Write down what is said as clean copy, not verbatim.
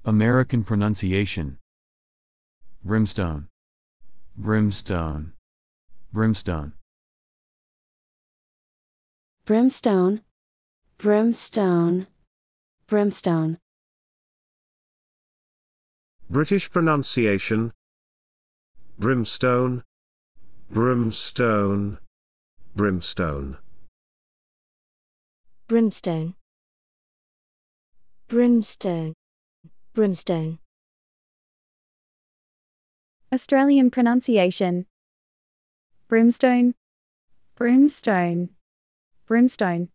American pronunciation. Brimstone, brimstone, brimstone. Brimstone, brimstone, brimstone. British pronunciation. Brimstone, brimstone, brimstone. Brimstone, brimstone, brimstone. Australian pronunciation. Brimstone, brimstone, brimstone.